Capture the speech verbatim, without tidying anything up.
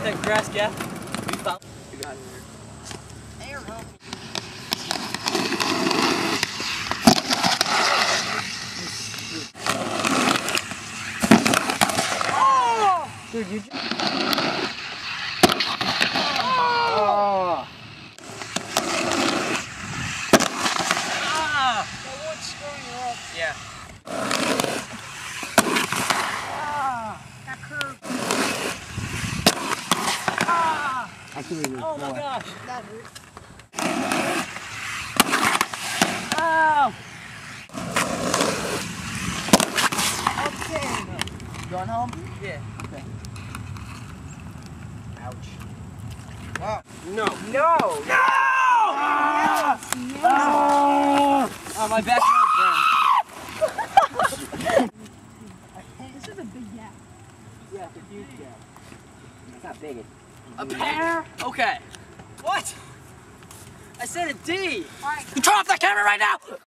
that grass gap. We found. We got in there. Air help. Oh! Dude, you. Oh! Ah! That wood's screwing you up. Yeah. Oh my gosh, that hurt. Ow! Okay. Going home? Yeah. Okay. Ouch. Wow. No. No! No! Ah! No! Oh, my back hurts. This is a big gap. Yeah, it's a huge gap. It's not big. A pear? Okay. What? I said a D. All right. Turn off that camera right now!